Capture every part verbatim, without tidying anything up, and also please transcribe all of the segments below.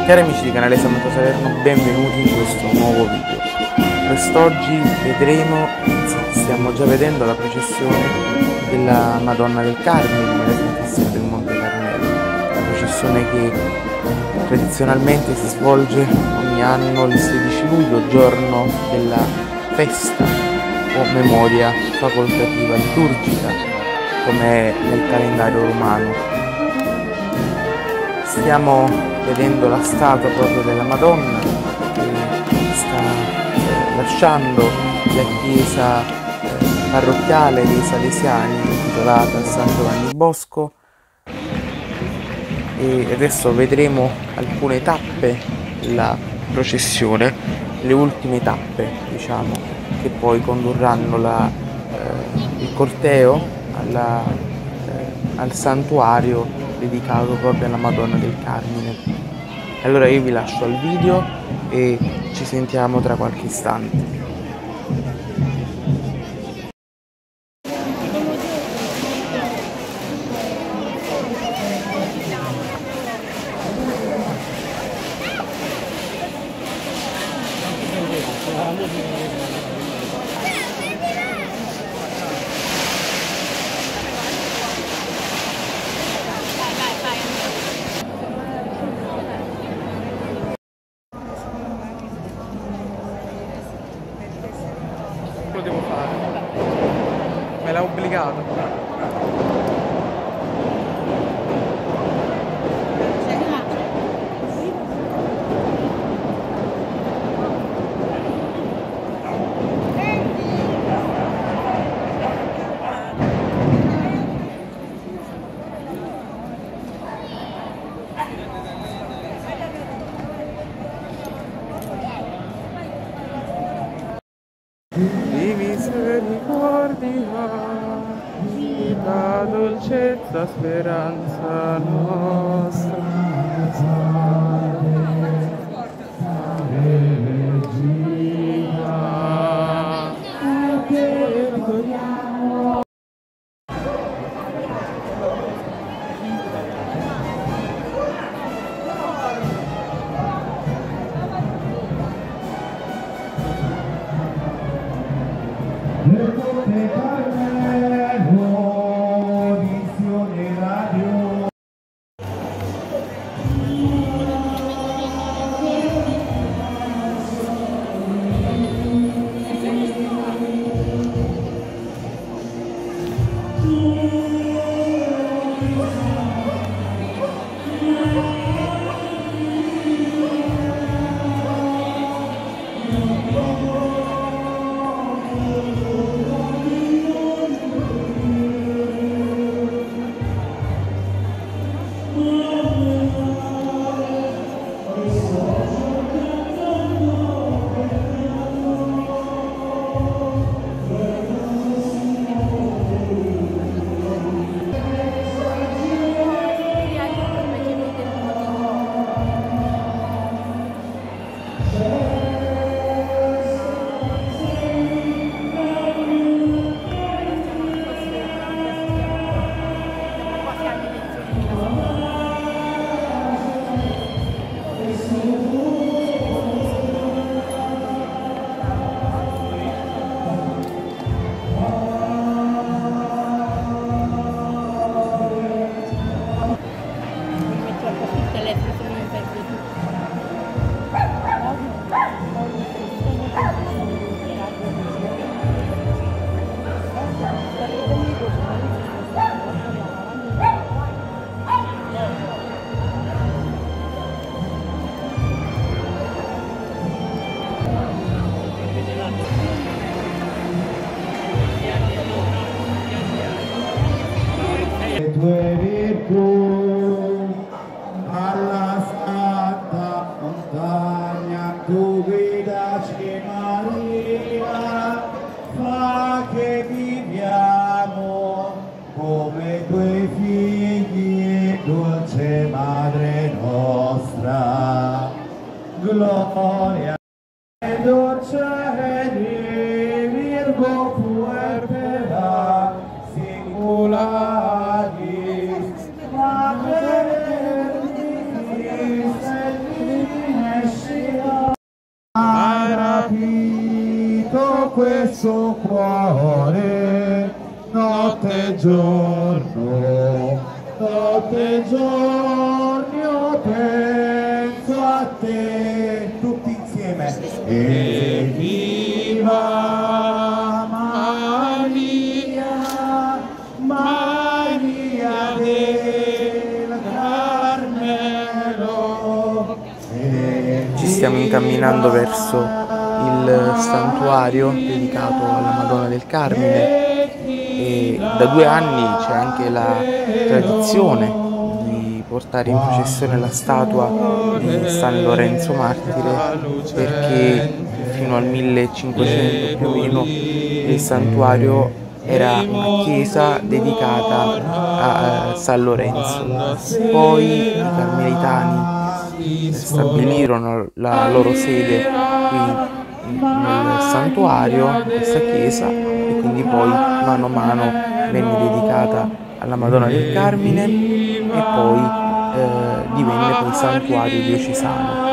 Cari amici di canale Samantha Salerno, benvenuti in questo nuovo video. Quest'oggi vedremo, stiamo già vedendo la processione della Madonna del Carmine nella Santissima del Monte Carmelo, la processione che tradizionalmente si svolge ogni anno il sedici luglio, giorno della festa o memoria facoltativa liturgica, come è nel calendario romano. Stiamo vedendo la statua proprio della Madonna che sta eh, lasciando la chiesa eh, parrocchiale dei Salesiani intitolata San Giovanni Bosco, e adesso vedremo alcune tappe della processione, le ultime tappe diciamo che poi condurranno la, eh, il corteo alla, eh, al santuario dedicato proprio alla Madonna del Carmine. Allora io vi lascio al video e ci sentiamo tra qualche istante. Lo devo fare, me l'ha obbligato. Di misericordia, vita, dolcezza, speranza nostra. Tue virtù alla santa montagna tu guidaci Maria, fa che viviamo come tuoi figli, dolce Madre nostra. Gloria e dolce di Virgo puerpera singula. Madre di questo cuore, notte e giorno, notte e giorno io penso a te, tutti insieme. E viva Maria, Maria del Carmelo. Ci stiamo incamminando verso il santuario dedicato alla Madonna del Carmine e da due anni c'è anche la tradizione di portare in processione la statua di San Lorenzo Martire, perché fino al millecinquecento più o meno il santuario era una chiesa dedicata a San Lorenzo. Poi i carmelitani stabilirono la loro sede qui nel santuario, in questa chiesa, e quindi poi mano a mano venne dedicata alla Madonna del Carmine e poi eh, divenne poi santuario diocesano.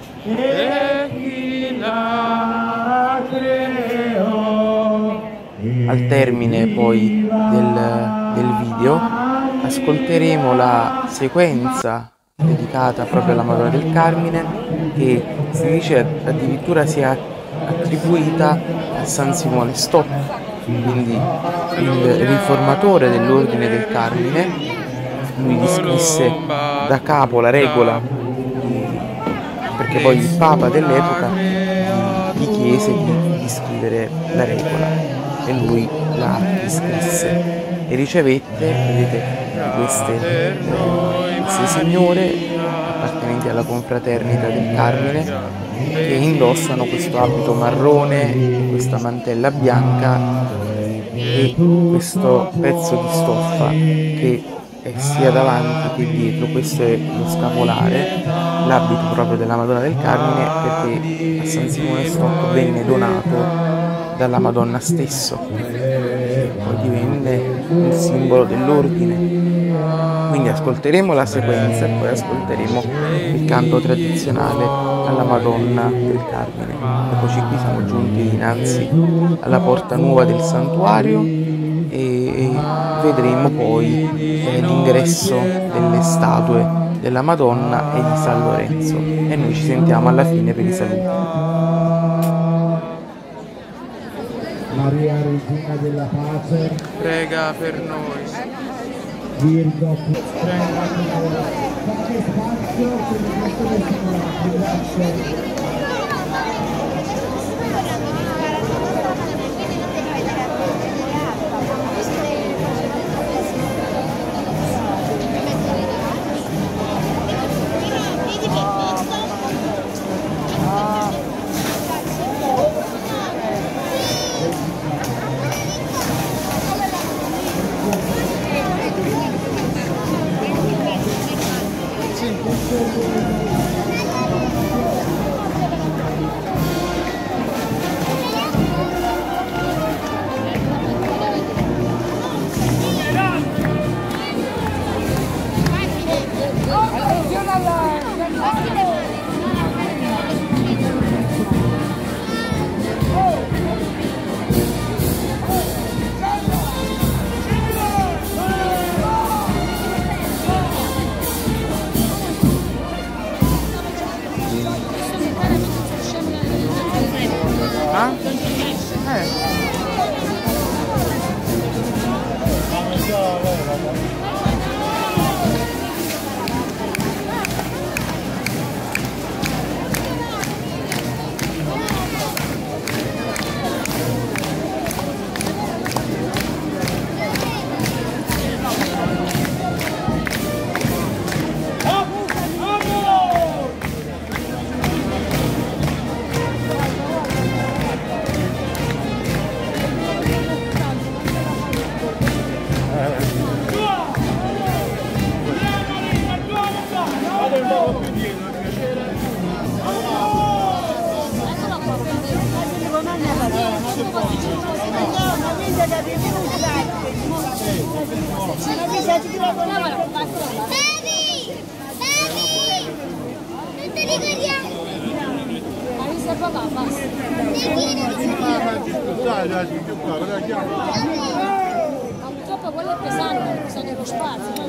Al termine poi del, del video ascolteremo la sequenza dedicata proprio alla Madonna del Carmine, che si dice addirittura sia attribuita a San Simone Stock, quindi il riformatore dell'Ordine del Carmine. Lui riscrisse da capo la regola, perché poi il Papa dell'epoca gli chiese di, di scrivere la regola e lui la riscrisse e ricevette, vedete, queste, eh, queste signore appartenenti alla confraternita del Carmine, che indossano questo abito marrone e questa mantella bianca e questo pezzo di stoffa che è sia davanti che dietro. Questo è lo scapolare, l'abito proprio della Madonna del Carmine, perché a San Simone Stock venne donato dalla Madonna stesso, poi divenne il simbolo dell'ordine. Quindi ascolteremo la sequenza e poi ascolteremo il canto tradizionale alla Madonna del Carmine. Eccoci qui, siamo giunti dinanzi alla porta nuova del santuario e vedremo poi eh, l'ingresso delle statue della Madonna e di San Lorenzo, e noi ci sentiamo alla fine per i saluti. Maria, Regina della Pace, Prega per noi. Virgo, prega per noi. Fate spazio per il resto del Signore, grazie. Ah? Eh. Baby! Baby! Purtroppo quello è pesante, bisogna lo spazio.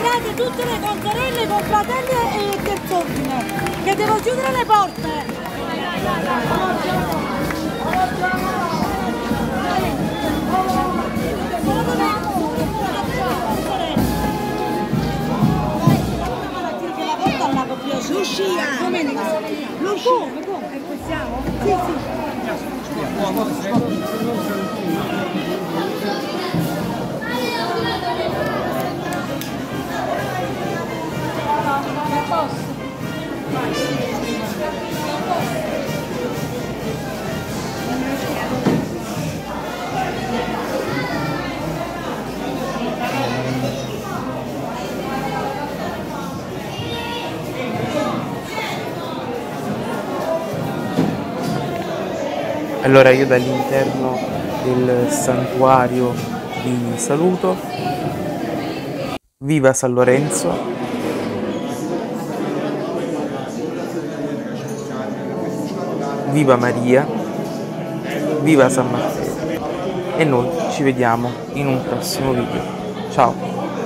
entrate tutte le consorelle, con fratelli e terz'ordine, che devo chiudere le porte. Lucia! Domenica! Lucia! Come? Come? Possiamo? Sì, sì. Allora io dall'interno del santuario vi saluto. Viva San Lorenzo! Viva Maria! Viva San Matteo! E noi ci vediamo in un prossimo video. Ciao!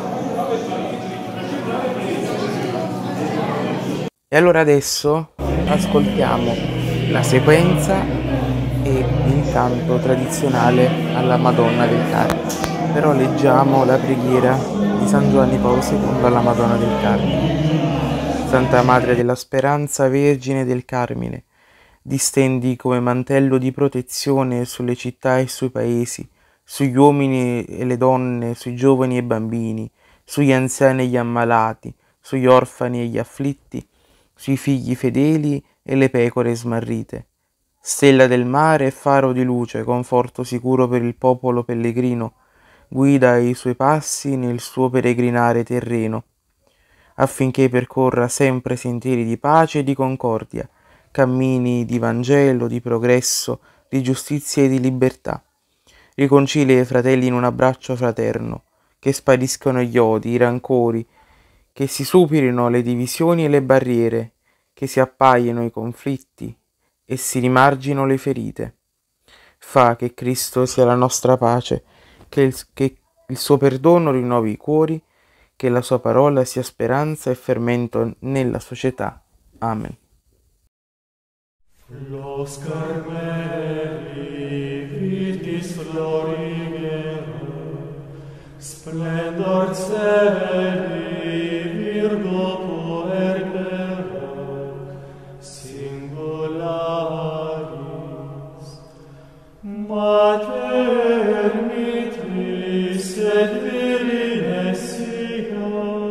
E allora adesso ascoltiamo la sequenza e l'incanto tradizionale alla Madonna del Carmine. Però leggiamo la preghiera di San Giovanni Paolo secondo alla Madonna del Carmine. Santa Madre della Speranza, Vergine del Carmine, distendi come mantello di protezione sulle città e sui paesi, sugli uomini e le donne, sui giovani e bambini, sugli anziani e gli ammalati, sugli orfani e gli afflitti, sui figli fedeli e le pecore smarrite. Stella del mare e faro di luce, conforto sicuro per il popolo pellegrino, guida i suoi passi nel suo peregrinare terreno, affinché percorra sempre sentieri di pace e di concordia, cammini di Vangelo, di progresso, di giustizia e di libertà. Riconcilia i fratelli in un abbraccio fraterno, che spariscano gli odi, i rancori, che si superino le divisioni e le barriere, che si appaiono i conflitti e si rimargino le ferite. Fa che Cristo sia la nostra pace, che il, che il suo perdono rinnovi i cuori, che la sua parola sia speranza e fermento nella società. Amen. Los Carmeli vitis florigera, splendor celi virgo puerpera, singularis, mater mitris et virines sia,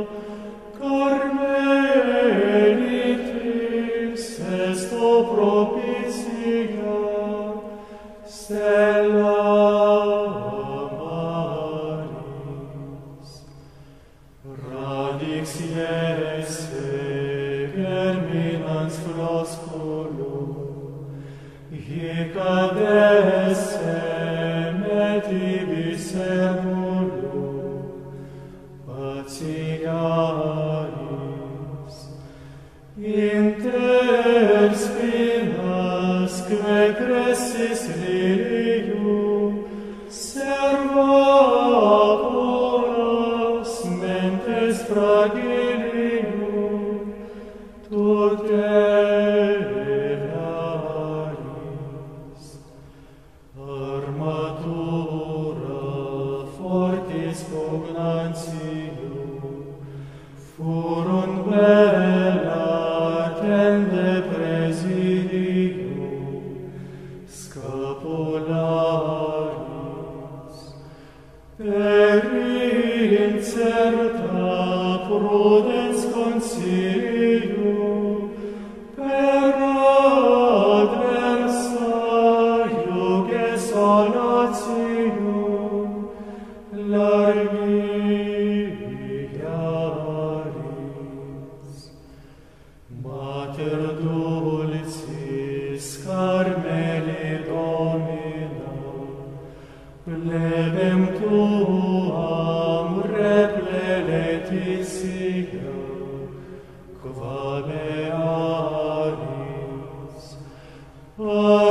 Carmelitis esto propitia, Stella Maris, radix iesse germinans flosculum, hic adessem et ibi servulum, patiaris, inter spinas que crescis lilium, servacuras mentes fragilium, tutelaris, armatura fortis pugnantium, furum bella tende presidium, scapularis, per incerta prudens consilium, per adversa iuge salatium, largiaris, mater dulcis Carmeli Domina, plebem tuam repleletitia, quale aris,